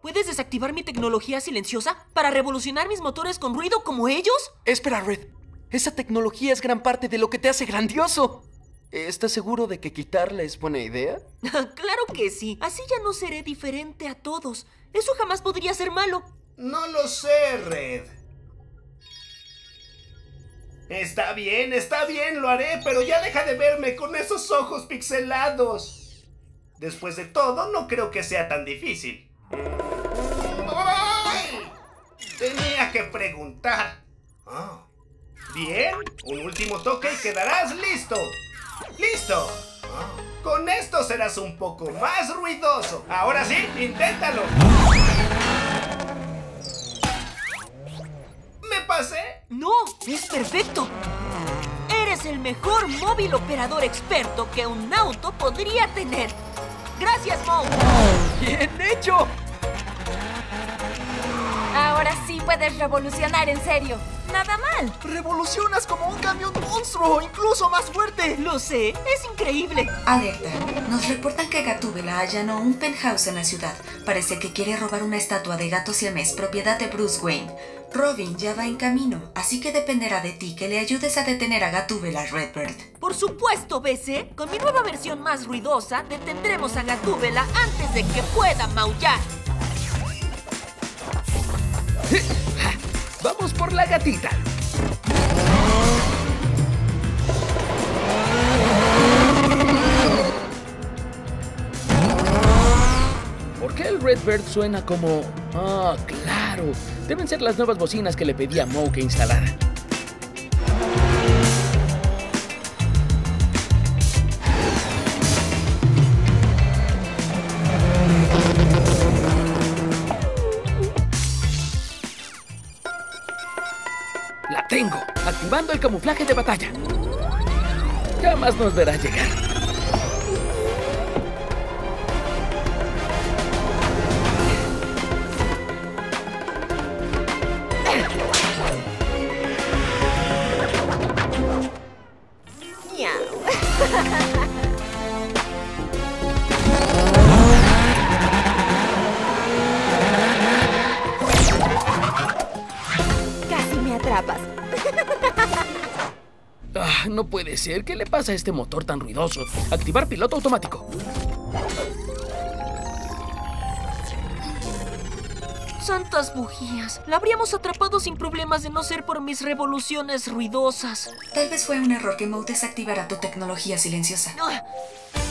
¿Puedes desactivar mi tecnología silenciosa para revolucionar mis motores con ruido como ellos? Espera, Red. Esa tecnología es gran parte de lo que te hace grandioso. ¿Estás seguro de que quitarla es buena idea? Claro que sí. Así ya no seré diferente a todos. Eso jamás podría ser malo. No lo sé, Red. Está bien, lo haré, pero ya deja de verme con esos ojos pixelados. Después de todo, no creo que sea tan difícil. ¡Ay! Tenía que preguntar. Oh. Bien, un último toque y quedarás listo. ¡Listo! Oh. Con esto serás un poco más ruidoso. Ahora sí, inténtalo. ¿Me pasé? No, es perfecto. Eres el mejor móvil operador experto que un auto podría tener. Gracias, Mo. ¡Bien hecho! Ahora sí puedes revolucionar en serio. Nada mal. ¡Revolucionas como un camión monstruo, incluso más fuerte! Lo sé, es increíble. Alerta. Nos reportan que Gatúbela allanó un penthouse en la ciudad. Parece que quiere robar una estatua de gato siamés, propiedad de Bruce Wayne. Robin ya va en camino, así que dependerá de ti que le ayudes a detener a Gatúbela, Redbird. Por supuesto, BC. Con mi nueva versión más ruidosa, detendremos a Gatúbela antes de que pueda maullar. ¡Vamos por la gatita! ¿Por qué el Redbird suena como...? Ah, claro. Deben ser las nuevas bocinas que le pedí a Mo que instalara. ¡La tengo! Activando el camuflaje de batalla. Jamás nos verá llegar. Casi me atrapas. Ah, no puede ser. ¿Qué le pasa a este motor tan ruidoso? Activar piloto automático. Santas bujías. La habríamos atrapado sin problemas de no ser por mis revoluciones ruidosas. Tal vez fue un error que Mo desactivara tu tecnología silenciosa. Ah,